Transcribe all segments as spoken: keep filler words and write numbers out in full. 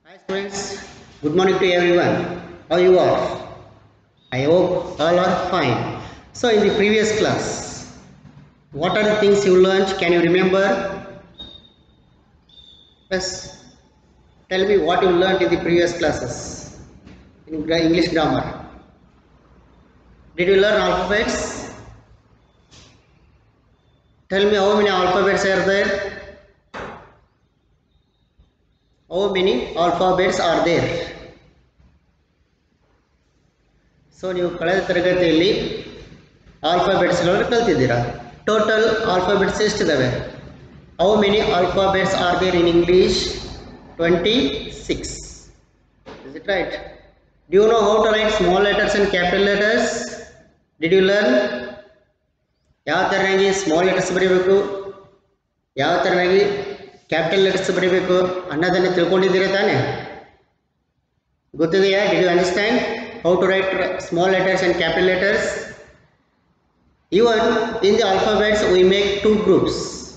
Hi students, good morning to everyone. How you are? I hope all are fine. So in the previous class, what are the things you learned? Can you remember? Yes, tell me what you learned in the previous classes in gra- English grammar. Did you learn alphabets? Tell me how many alphabets are there? How many alphabets are there? So ನೀವು ಕಳೆದ ತರಗತಿಯಲ್ಲಿ ಆಲ್ಫಾಬೆಟ್ಸ್ಗಳನ್ನು ಕಲ್ತಿದ್ದೀರಾ. Total alphabets ಎಷ್ಟಿದ್ದಾವೆ? How many alphabets are there in English? Twenty six. Is it right? Do you know how to write small letters and capital letters? Did you learn? ಯಾವ ಥರನಾಗಿ small letters ಬರೀಬೇಕು, ಯಾವ ಥರನಾಗಿ ಕ್ಯಾಪಿಟಲ್ ಲೆಟರ್ಸ್ ಬರೀಬೇಕು ಅನ್ನೋದನ್ನು ತಿಳ್ಕೊಂಡಿದ್ದೀರಾ ತಾನೇ? ಗೊತ್ತಿದೆಯಾ? Did you understand how to write small letters and capital letters? Even in the alphabets we make two groups.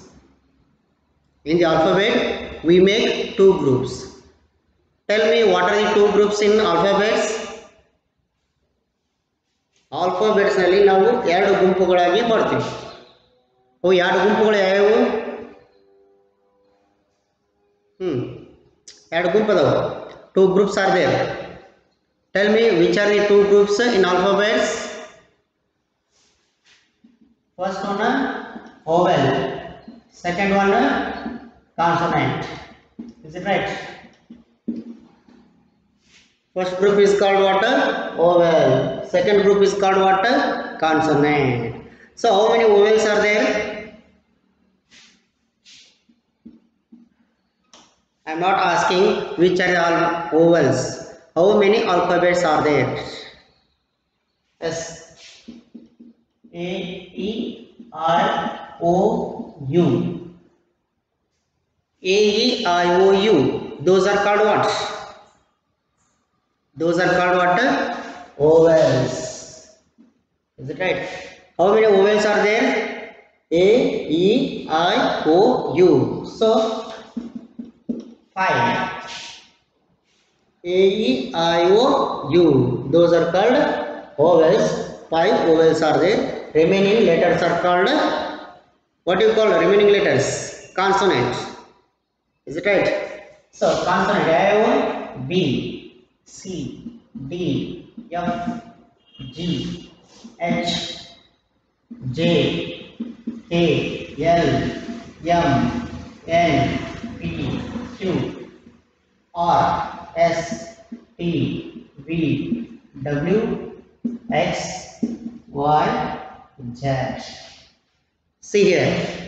In the alphabet we make two groups. Tell me what are the two groups in alphabets? Alphabets ನಲ್ಲಿ ನಾವು ಎರಡು ಗುಂಪುಗಳಾಗಿ ಮಾಡ್ತೀವಿ. ಓ ಎರಡು ಗುಂಪುಗಳು ಯಾವ್ಯಾವು? ಹ್ಮ್ ಎರಡು ಗುಂಪು ಅದಾವ. Two groups are there. Tell me which are the two groups in alphabets? First one vowel, second one consonant. Is it right? First group is called what? Vowel. Second group is called what? Consonant. So how many vowels are there? I am not asking which are all vowels. How many alphabets are there? S A E I O U. A E I O U. Those are called what? Those are called what? Vowels. Is it right? How many vowels are there? A E I O U. So five. A E I O U. Those are called vowels. Five vowels are there. Remaining letters are called, what do you call remaining letters? Consonants. Is it right? So consonant A, B, C, D, F, G, H, J, K, L, M, N, P, Q, R, S, T, V, W, X, Y, Z. See here.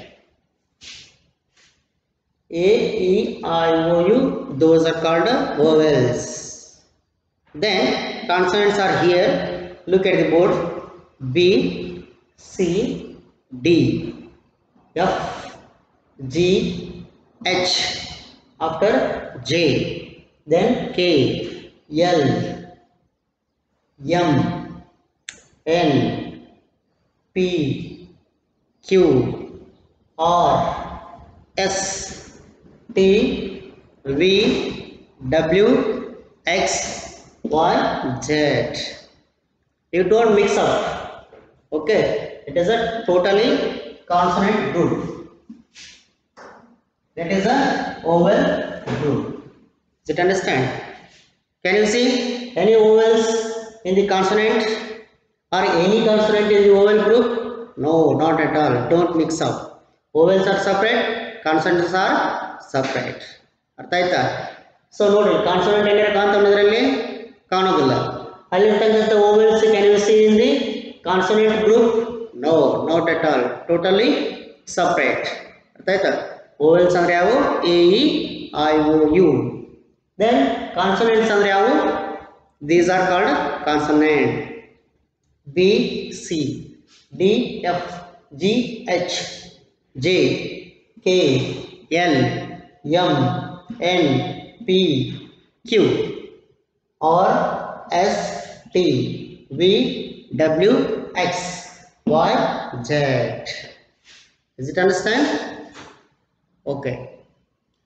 A, E, I, O, U. Those are called vowels. Then consonants are here. Look at the board. B, C, D, F, G, H. After J. Then K, L, M, N, P, Q, R, S, T, V, W, X, Y, Z. You don't mix up. Okay, it is a totally consonant group. That is a vowel group. Does it understand? Can you see any vowels in the consonant or any consonant in the vowel group? No, not at all. Don't mix up. Vowels are separate, consonants are separate. ಅರ್ಥ ಆಯ್ತಾ? So ನೋಡಿ, consonant ಏನಾರ ಕಾಣ್ತೊಂದ್ರಲ್ಲಿ ಕಾಣೋದಿಲ್ಲ. ಅಲ್ಲಿರ್ತಕ್ಕಂಥ vowels can you see in the consonant group? No, not at all. Totally separate. ಅರ್ಥ ಆಯ್ತಾ? vowels ಅಂದ್ರೆ ಯಾವು? A, E, I, O, U. Then consonants andre yavu? These are called consonant. B, C, D, F, G, H, J, K, L, M, N, P, Q, R, S, T, V, W, X, Y, Z. Is it understand? Okay.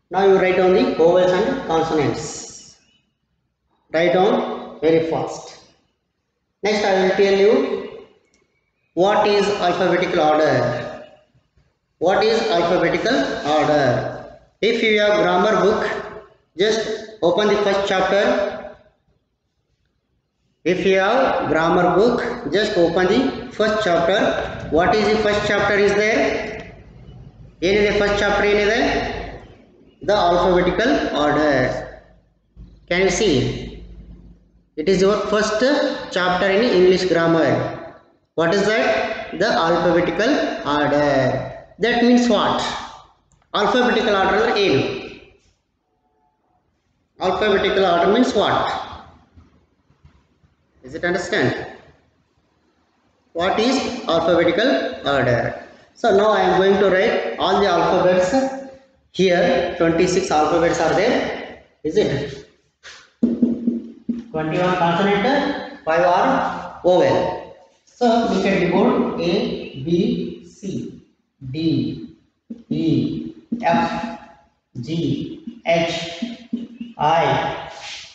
Now you write down the vowels and consonants. Write down very fast. Next I will tell you what is alphabetical order. What is alphabetical order? If you have grammar book, just open the first chapter. If you have grammar book, just open the first chapter. What is the first chapter is there? What is the first chapter is there? The alphabetical order. Can you see? It is your first chapter in English grammar. What is that? The alphabetical order. That means what? Alphabetical order is Alphabetical order means what? Is it understand? What is alphabetical order? So now I am going to write all the alphabets. Here twenty-six alphabets are there. Is it? twenty-one consonant, five are vowel. So look at the board. A, B, C, D, E, F, G, H, I,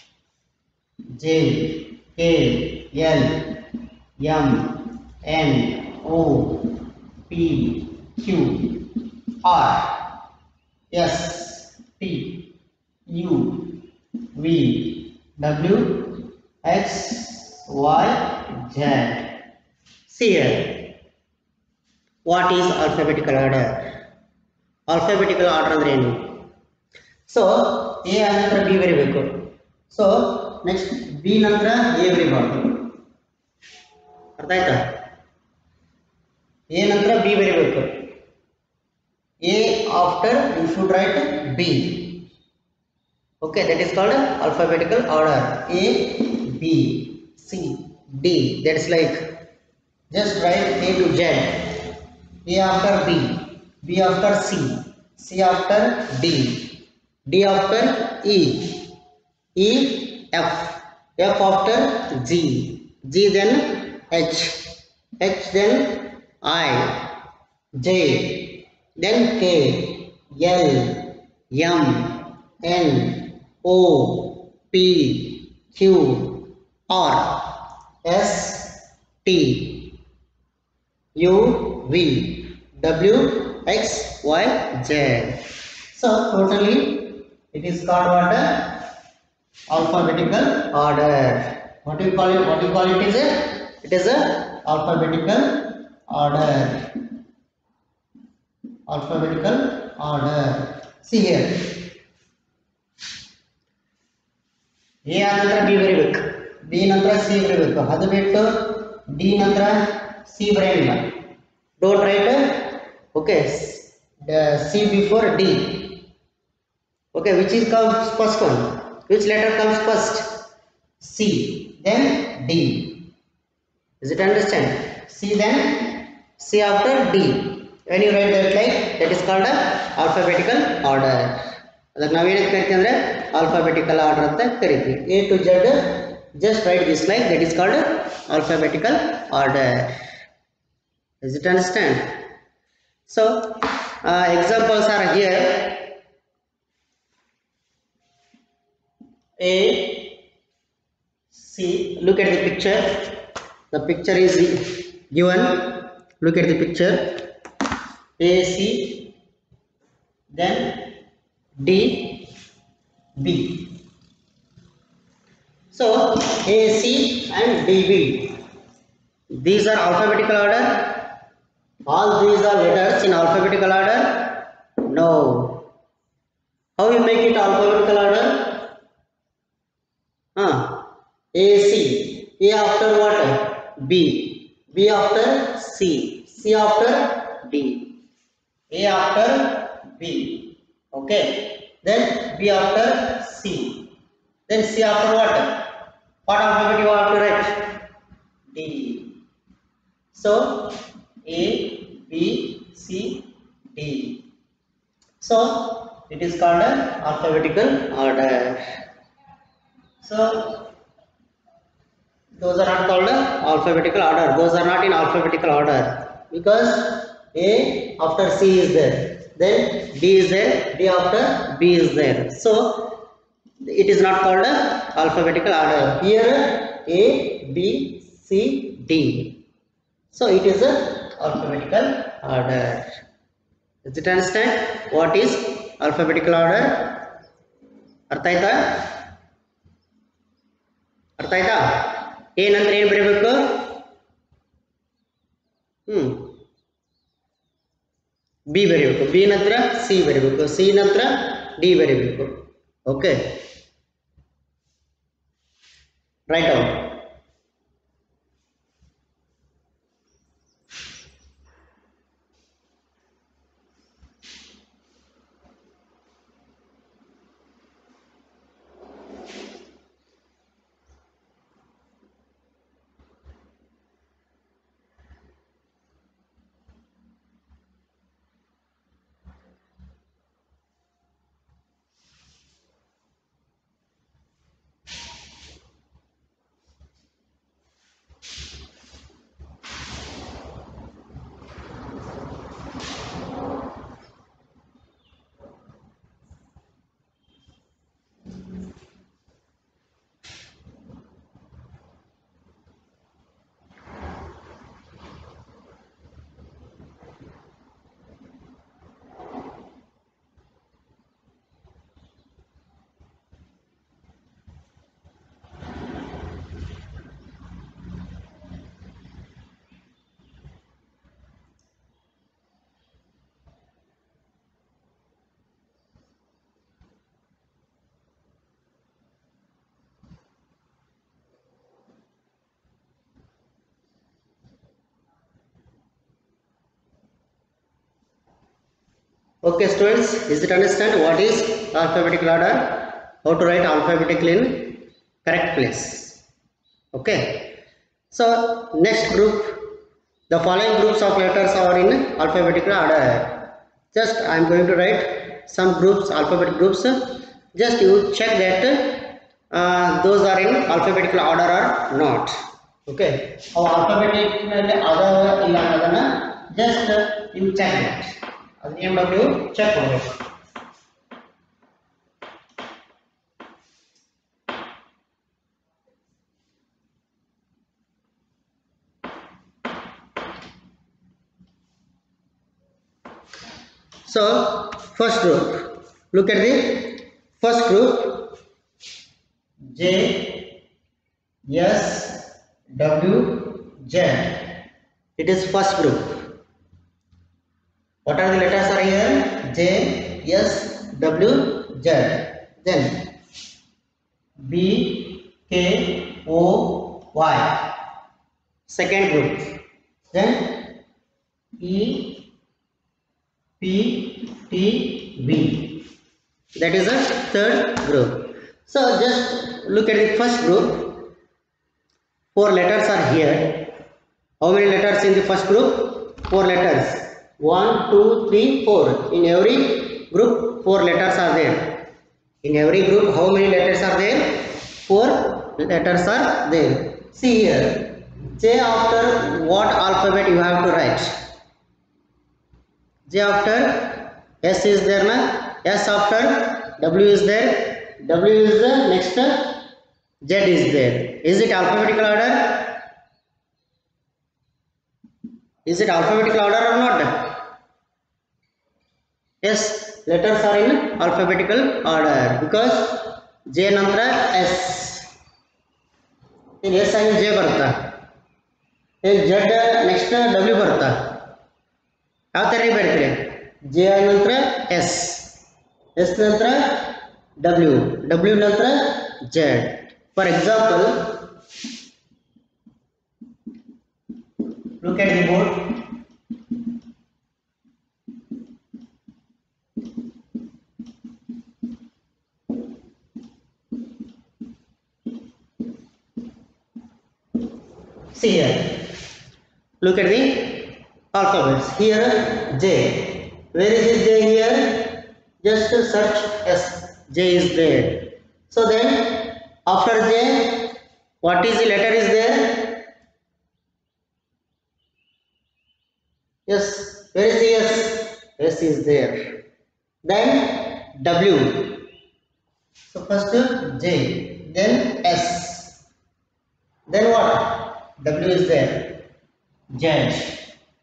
J, K, L, M, N, O, P, Q, R, S, T, U, V, W, X, Y, Z. See here. What is alphabetical order? Alphabetical order ಅಂದ್ರೆ ಏನು? So A ನಂತರ B ಬರೀಬೇಕು. So next B ನಂತರ A ಬರೀಬಾರ್ದು. ಅರ್ಥ ಆಯ್ತಾ? A ನಂತರ B ಬರೀಬೇಕು. A after you should write B. Okay, that is called alphabetical order. A, B, C, D. That is like just write A to Z. A after B, B after C, C after D, D after E, E F, F after G, G then H, H then I, J, then K, L, M, N, O, P, Q, R, S, T, U, V, W, X, Y, Z. So totally it is called what? Alphabetical order. What do you call it? What do you call it? Is it? It is a alphabetical order. Alphabetical order. See here. A ನಂತರ B ಬರೀಬೇಕು. B ನಂತರ C ಬರೀಬೇಕು. ಅದು ಬಿಟ್ಟು D ನಂತರ C ಬರೆಯಲ್ಲ. Don't write. Okay. The C before D. Okay. Which is comes first one? Which letter comes first? C. Then D. Is it understand? C then C after D. When you write that like that is called a alphabetical order. ಅದಕ್ಕೆ ನಾವು ಏನಂತ ಕರಿತೀವಿ ಅಂದ್ರೆ alphabetical order ಅಂತ ಕರಿತೀವಿ. A to Z just write this like that is called alphabetical order. Is it understand? So uh, examples are here. A, C. Look at the picture. The picture is given. Look at the picture. A, C, then D, B. So A, C and D, B. These are alphabetical order. All these are letters in alphabetical order. No. How you make it alphabetical order? Huh. A, C. A after what? B. B after C. C after D. A after B. Okay. Then B after C. Then C after what? What alphabet you have to write? D. So A, B, C, D. So it is called an alphabetical order. So those are not called alphabetical order. Those are not in alphabetical order because A after C is there. then D is there, D after B is there. So it is not called a alphabetical order. Here A, B, C, D. So it is a alphabetical order. Does it understand what is alphabetical order? ಅರ್ಥ ಆಯ್ತಾ? ಅರ್ಥ ಆಯ್ತಾ? A ನಂತರ ಏನು ಬರೀಬೇಕು? Hmm B ಬರೀಬೇಕು, B ನಂತರ C ಬರೀಬೇಕು, C ನಂತರ D ಬರೀಬೇಕು. Okay, write out. Okay students, is it understand what is alphabetical order? How to write alphabetical in correct place? Okay. So next group, the following groups of letters are in alphabetical order. Just I am going to write some groups, alphabetic groups. Just you check that uh, those are in alphabetical order or not. Okay. Our alphabetical order illa adana just you check that. ಅದನ್ನ ಏನು ಮಾಡಬೇಕು, check ಮಾಡಬೇಕು. So first group, look at the first group, J, S, W, Z. It is first group. What are the letters are here? J, S, W, Z. Then B, K, O, Y. Second group. Then E, P, T, V. That is the third group. So just look at the first group. Four letters are here. How many letters in the first group? Four letters. One, two, three, four. In every group, four letters are there. In every group, how many letters are there? Four letters are there. See here. J after what alphabet you have to write? J after S is there, na? S after W is there. W is the next. Z is there. Is it alphabetical order? Is it alphabetical order or not? Yes, letters are in alphabetical order because J ನಂತರ S. in S and J ಬರ್ತಾ, in Z next W ಬರ್ತಾ. ಯಾವ ತರ ಬರೀತೀರಿ? J ನಂತರ S, S ನಂತರ W, W ನಂತರ Z. For example, look at the board. See here. Look at the alphabets. Here J. Where is this J here? Just search S. J is there. So then after J, what is the letter is there? Yes. Where is the S? S is there. then W. So first J, then S, then what? W is there, Z.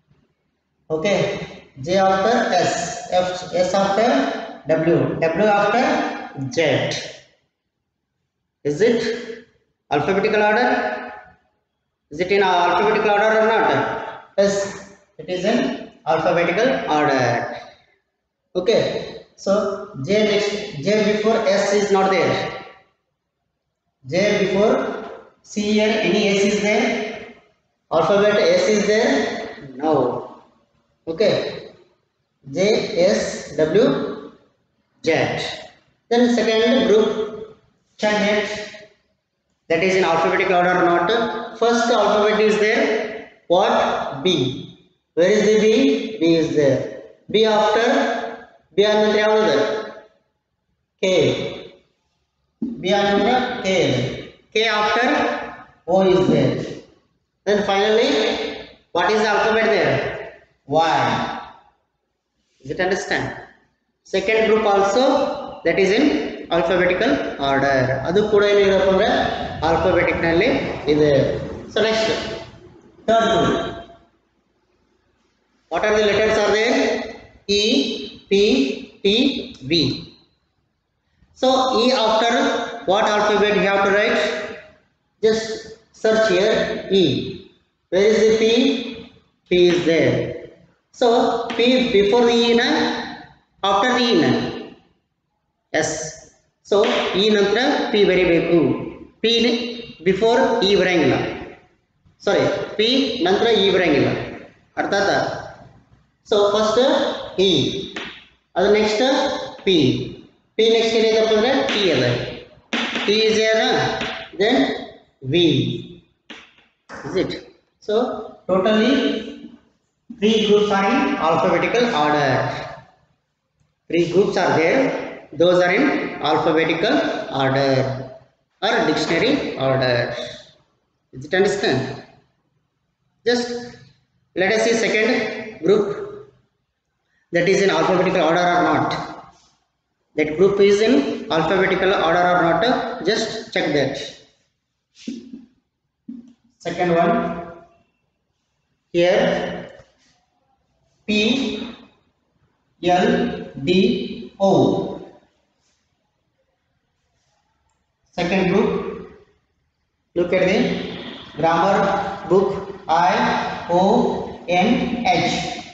Okay, J after S, F, S after W, W after Z. Is it alphabetical order? Is it in alphabetical order or not? Yes, it is in alphabetical order. Okay, so J next, J before S is not there. J before, see here, any S is there? Alphabet S is there? No. Okay, J, S, W, Z. Then second group, check it. That is in alphabetical order or not. First alphabet is there. What? B. Where is the B? B is there. B after, B another ಯಾವುದು? K. B another K. K after O is there. Then finally, what is the alphabet there? Y. Is it understand? Second group also, that is in alphabetical order. ಅದು ಕೂಡ ಏನಿರಪ್ಪ ಅಂದ್ರೆ alphabetic ನಲ್ಲಿ ಇದೆ. So next, third group. What are the letters are there? E, P, T, V. So E after what alphabet you have to write? Just search here E. Where is the P? P is there. So P before the E na, after the E na? Yes. So E ನಂತರ P ಬರಿಬೇಕು. P before E ಬರಂಗಿಲ್ಲ. Sorry, P ನಂತರ E ಬರಂಗಿಲ್ಲ. ಅರ್ಥ ಆಯ್ತಾ? So first E. ಅದು next P. P next ಏನಿದೆಪ್ಪ ಅಂದ್ರೆ T ಅದ. T is there, then V. Is it? So totally three groups are in alphabetical order. Three groups are there. Those are in alphabetical order or dictionary order. Is it understand? Just let us see second group, that is in alphabetical order or not. That group is in alphabetical order or not. Just check that. Second one here, P, L, D, O. Second group, look at the grammar book. I, O, N, H.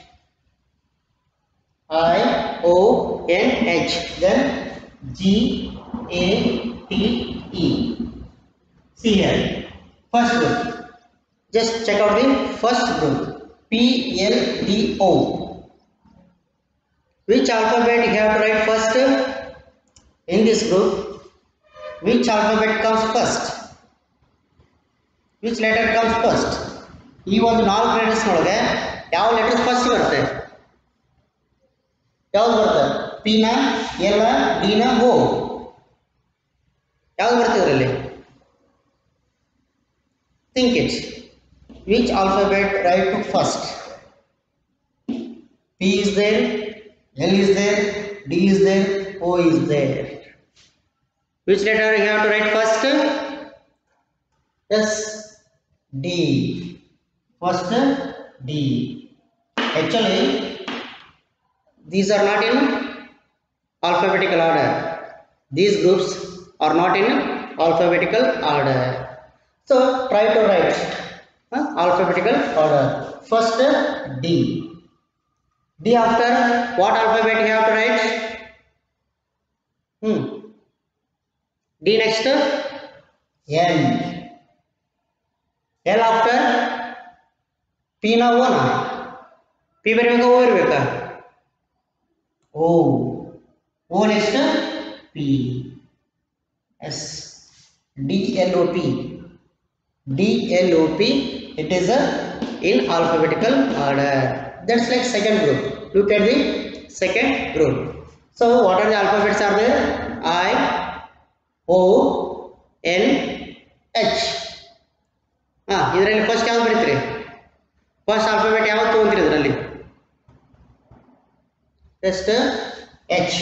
I, O, N, H. Then G, A, T, E. See here, first group. Just check out the first group, P, L, D, O. Which alphabet you have to write first in this group? Which alphabet comes first? Which letter comes first? ಈ ಒಂದು ನಾಲ್ಕು letters ನೊಳಗೆ ಯಾವ letter first ಬರುತ್ತೆ? ಯಾವುದು ಬರುತ್ತೆ? P ನ, L ನ, ಡಿ ನ, ಓ. ಯಾವುದು ಬರುತ್ತೆ ಇದರಲ್ಲಿ? Think it. Which alphabet write to first? P is there, L is there, D is there, O is there. Which letter you have to write first? Yes, D. First D. Actually, these are not in alphabetical order. These groups are not in alphabetical order. So try to write uh, alphabetical order. First D. D after what alphabet you have to write? Hmm. D next N. L after P na O na. P ಬರಬೇಕಾ O ಇರಬೇಕಾ? O. O next P. S. D L O P. D L O P. It is a in alphabetical order. That's like second group. Look at the second group. So what are the alphabets are there? I, O, N, H. Ah, ಇದರಲ್ಲಿ first ಯಾವುದು ಬರೀತೀರಿ? First alphabet ಯಾವುದು ತಗೊಂತೀರಿ ಇದರಲ್ಲಿ? Just H.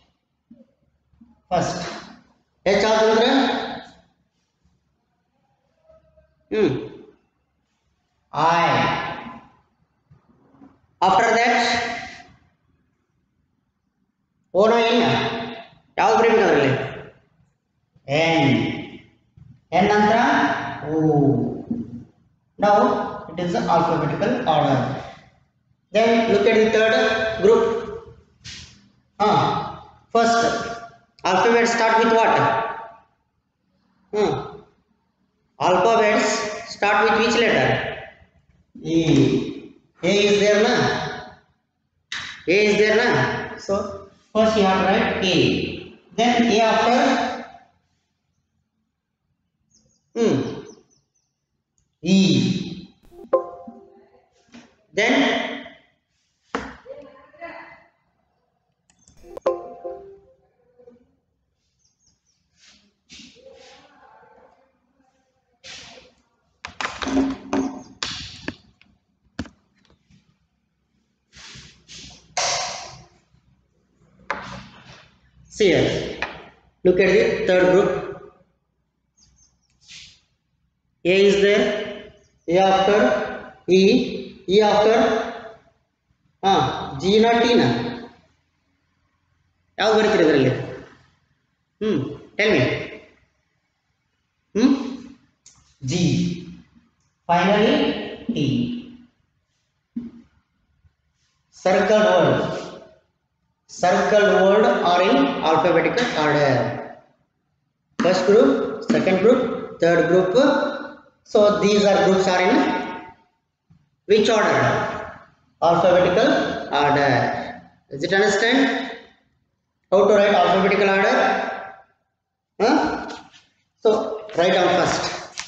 First H ಆದ್ರೆ hmm I. After that O ನ N ಯಾವ್ದು ಬರೀಬೇಕು ಅದರಲ್ಲಿ N. N ನಂತರ O. Now it is the alphabetical order. Then look at the third group. Ah, first alphabet start with what? Hmm. Alphabets start with which letter? E. A is there na? A is there na? So first you have to write A. Then A after hmm E. Then see here. Look at the third group. A is there. A after E. E after ah G na T na. ಯಾವ್ದು ಬರೀತೀರಿ ಇದರಲ್ಲಿ ಹ್ಮ್ tell me hmm G. Finally T. Circle word. Circle word are in alphabetical order. First group, second group, third group. So these are groups are in which order? Alphabetical order. Is it understand? How to write alphabetical order? Huh? So write down first.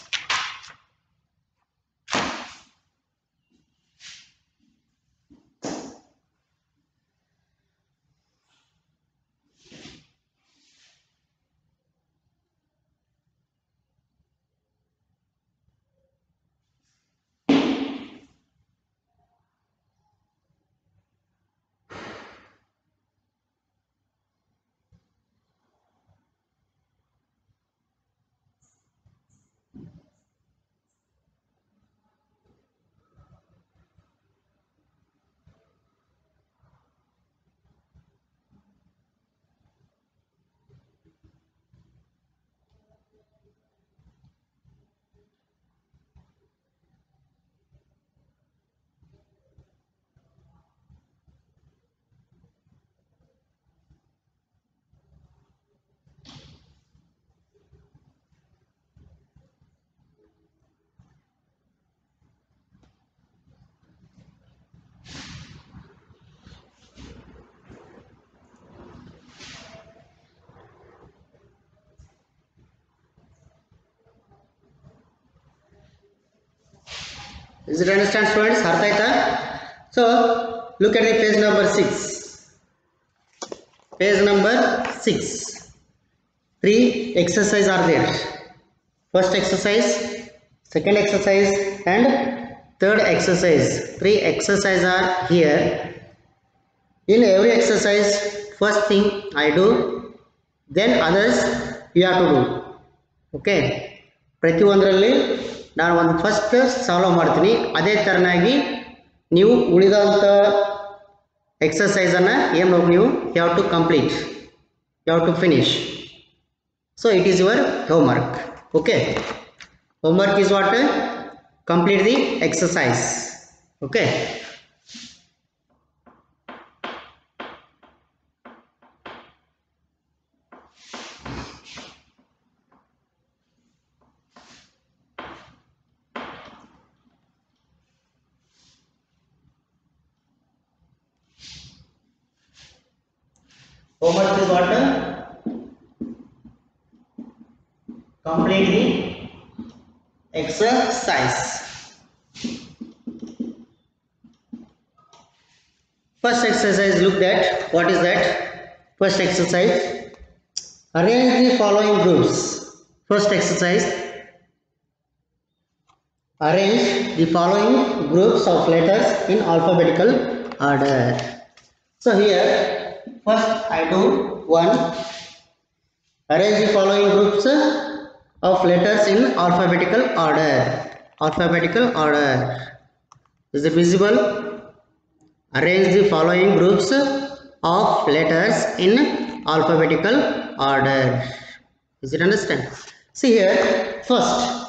Is it understand students? ಅರ್ಥ ಆಯ್ತಾ? So look at the page number six. Page number six. Three exercises are there. First exercise, second exercise, and third exercise. Three exercises are here. In every exercise, first thing I do, then others you have to do. Okay. ಪ್ರತಿಯೊಂದರಲ್ಲಿ ನಾನು ಒಂದು first solve ಮಾಡ್ತೀನಿ, ಅದೇ ಥರನಾಗಿ ನೀವು ಉಳಿದಂಥ ಎಕ್ಸಸೈಸನ್ನು ಏನು ನೀವು you have to complete, you have to finish. So it is your homework. Okay, homework is what? Complete the exercise. Okay, homework is what? Complete the exercise. First exercise, look at what is that? First exercise, arrange the following groups. First exercise, arrange the following groups of letters in alphabetical order. So here First I do one. Arrange the following groups of letters in alphabetical order. Alphabetical order. Is it visible? Arrange the following groups of letters in alphabetical order. Is it understand? See here, first.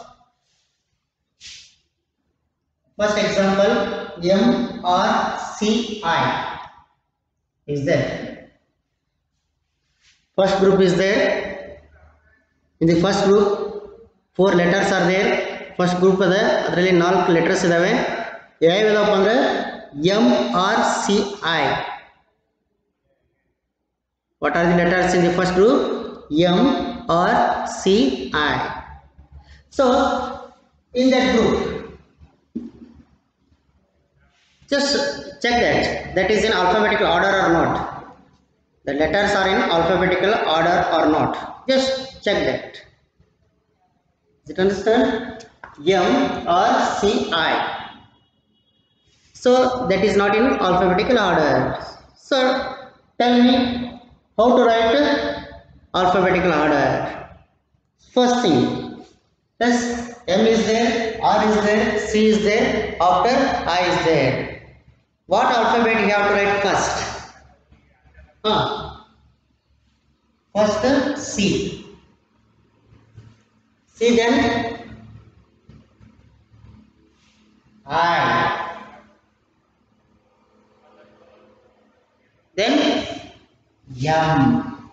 First example, M R C I is there. First group is there. In the first group, four letters are there. First group is there. ಅದರಲ್ಲಿ ನಾಲ್ಕು letters ಇದಾವೆ. ಯಾವ್ಯಾವಪ್ಪ ಅಂದ್ರೆ M R C I. What are the letters in the first group? M R C I. So in that group, just check that that is in alphabetical order or not. The letters are in alphabetical order or not. Just check that. Did you understand? M R C I. So that is not in alphabetical order. So tell me how to write alphabetical order. First thing, plus M is there, R is there, C is there, after I is there. What alphabet you have to write first? Huh. First C. C then I. Then M.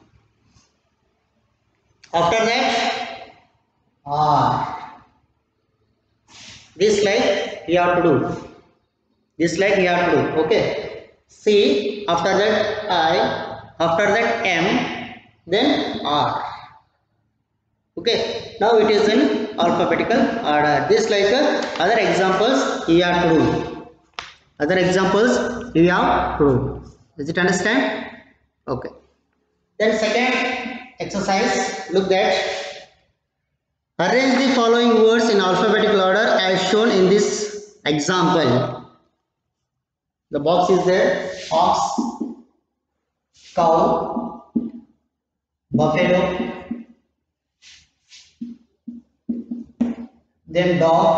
After that R. This like you have to do. This like you have to do. Okay. C. After that I. After that M. Then R. Okay. Now it is in alphabetical order. This like uh, other examples you have to do. Other examples you have to do. Does it understand? Okay. Then second exercise, look that. Arrange the following words in alphabetical order as shown in this example. The box is there. Ox, cow, buffalo, then dog,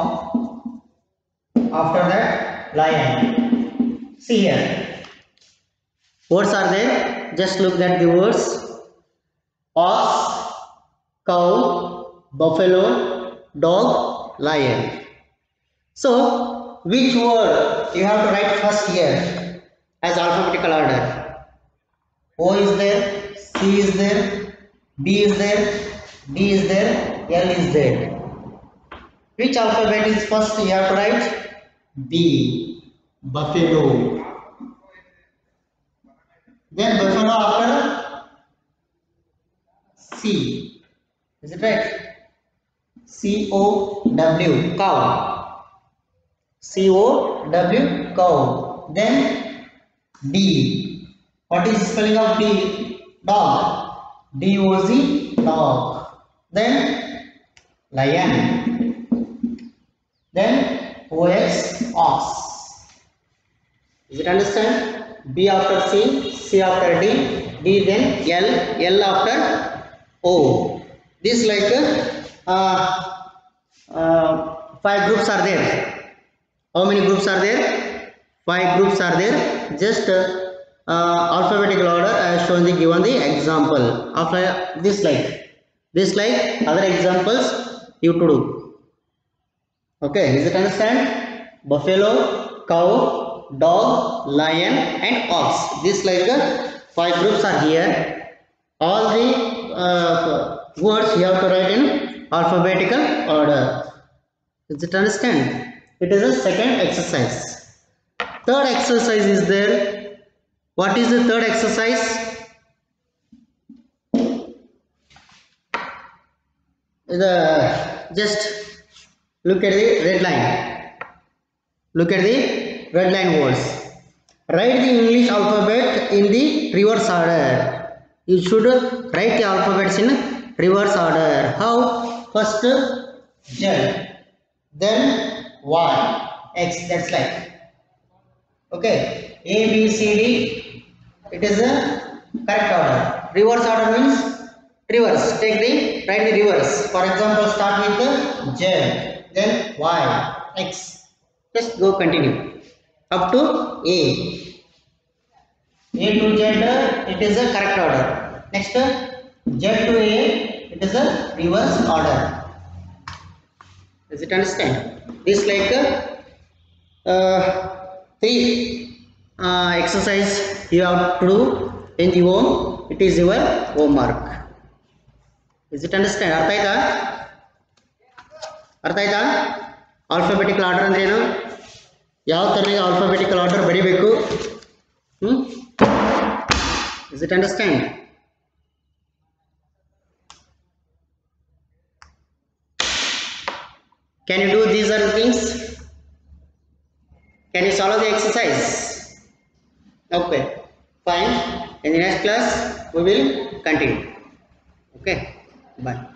after that lion. See here. Words are there. Just look at the words. Ox, cow, buffalo, dog, lion. So which word you have to write first here as alphabetical order? O is there, C is there, B is there, D is there, L is there. Which alphabet is first you have to write? B. Buffalo. Then buffalo after C. Is it right? C O W, cow. C O W, cow. Then D. What is the spelling of D? Dog. D O Z, dog. Then lion. Then O X, ox. Is it understand? B after C, C after D, D then L, L after O. This like uh, uh, five groups are there. How many groups are there? Five groups are there. Just uh, uh, alphabetical order I have shown the given the example. After this like this like other examples you to do. Okay, is it understand? Buffalo, cow, dog, lion and ox. This like uh, five groups are here. All the uh, words you have to write in alphabetical order. Is it understand? It is a second exercise. Third exercise is there. What is the third exercise? The just look at the red line. Look at the red line words. Write the English alphabet in the reverse order. You should write the alphabets in reverse order. How? First Z, then Y, X. That's like. Okay. A, B, C, D. It is a correct order. Reverse order means reverse. Take the write the reverse. For example, start with the Z, then Y, X. Just go continue up to A. A to Z, it is a correct order. Next, Z to A, it is a reverse order. Does it understand? This like uh, three uh, exercise you have to do in the home. It is your homework. Is it understand? ಅರ್ಥ ಆಯ್ತಾ? ಅರ್ಥ ಆಯ್ತಾ? Alphabetical order ಅಂದ್ರೆ ಏನು? ಯಾವ ತರ alphabetical order ಬರಿಬೇಕು? ಹ್ಮ್? Is it understand? Can you do these other things? Can you solve the exercise? Okay, fine. In the next class, we will continue. Okay, bye.